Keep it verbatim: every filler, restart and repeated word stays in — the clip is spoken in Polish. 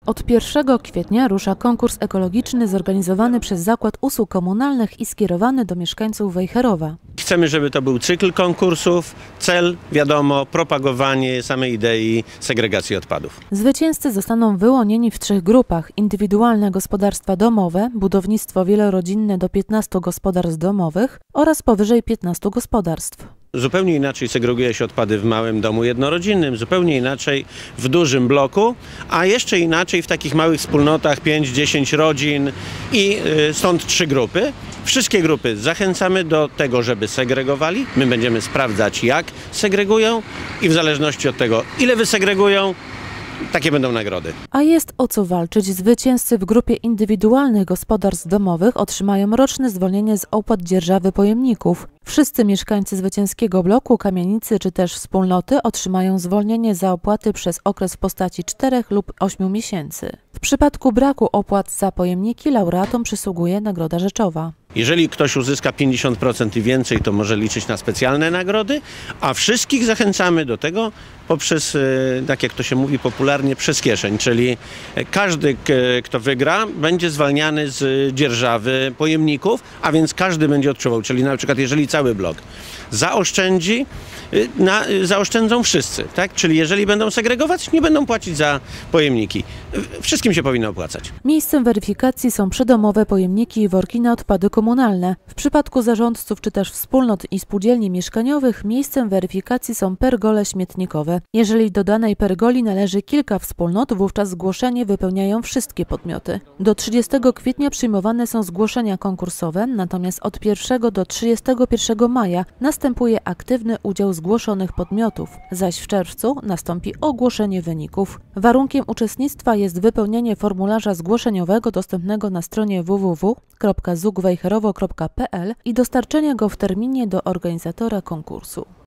Od pierwszego kwietnia rusza konkurs ekologiczny zorganizowany przez Zakład Usług Komunalnych i skierowany do mieszkańców Wejherowa. Chcemy, żeby to był cykl konkursów. Cel, wiadomo, propagowanie samej idei segregacji odpadów. Zwycięzcy zostaną wyłonieni w trzech grupach: indywidualne gospodarstwa domowe, budownictwo wielorodzinne do piętnastu gospodarstw domowych oraz powyżej piętnastu gospodarstw. Zupełnie inaczej segreguje się odpady w małym domu jednorodzinnym, zupełnie inaczej w dużym bloku, a jeszcze inaczej w takich małych wspólnotach pięć dziesięć rodzin i stąd trzy grupy. Wszystkie grupy zachęcamy do tego, żeby segregowali. My będziemy sprawdzać, jak segregują i w zależności od tego, ile wysegregują, takie będą nagrody. A jest o co walczyć. Zwycięzcy w grupie indywidualnych gospodarstw domowych otrzymają roczne zwolnienie z opłat dzierżawy pojemników. Wszyscy mieszkańcy zwycięskiego bloku, kamienicy czy też wspólnoty otrzymają zwolnienie za opłaty przez okres w postaci czterech lub ośmiu miesięcy. W przypadku braku opłat za pojemniki laureatom przysługuje nagroda rzeczowa. Jeżeli ktoś uzyska pięćdziesiąt procent i więcej, to może liczyć na specjalne nagrody, a wszystkich zachęcamy do tego poprzez, tak jak to się mówi popularnie, przez kieszeń, czyli każdy, kto wygra, będzie zwalniany z dzierżawy pojemników, a więc każdy będzie odczuwał, czyli na przykład jeżeli cały blok zaoszczędzi, na, zaoszczędzą wszyscy, tak? Czyli jeżeli będą segregować, nie będą płacić za pojemniki. Wszystkim się powinno opłacać. Miejscem weryfikacji są przydomowe pojemniki i worki na odpady komunalne. W przypadku zarządców czy też wspólnot i spółdzielni mieszkaniowych miejscem weryfikacji są pergole śmietnikowe. Jeżeli do danej pergoli należy kilka wspólnot, wówczas zgłoszenie wypełniają wszystkie podmioty. Do trzydziestego kwietnia przyjmowane są zgłoszenia konkursowe, natomiast od pierwszego do trzydziestego pierwszego maja następuje aktywny udział zgłoszonych podmiotów, zaś w czerwcu nastąpi ogłoszenie wyników. Warunkiem uczestnictwa jest wypełnienie formularza zgłoszeniowego dostępnego na stronie w w w kropka zug wejherowo kropka p l i dostarczenie go w terminie do organizatora konkursu.